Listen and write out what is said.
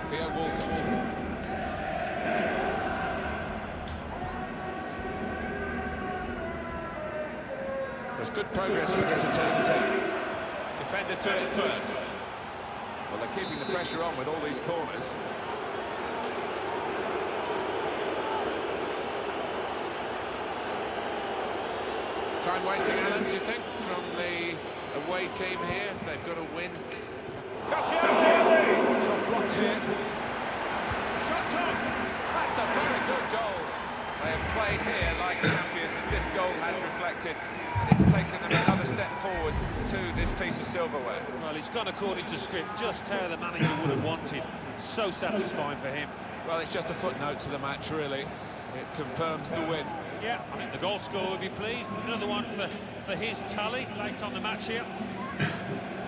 Theo Walcott. There's good progress with this attack. Defender to it first. Well, they're keeping the pressure on with all these corners. Time wasting, Alan, do you think, from the away team here? They've got to win. Shot blocked here. Shot on! That's a very good goal. They have played here like champions, as this goal has reflected, and it's taken them another step forward to this piece of silverware. Well, he's gone according to script, just how the manager would have wanted. So satisfying for him. Well, it's just a footnote to the match, really. It confirms the win. Yeah, I think the goal scorer will be pleased. Another one for his tally late on the match here.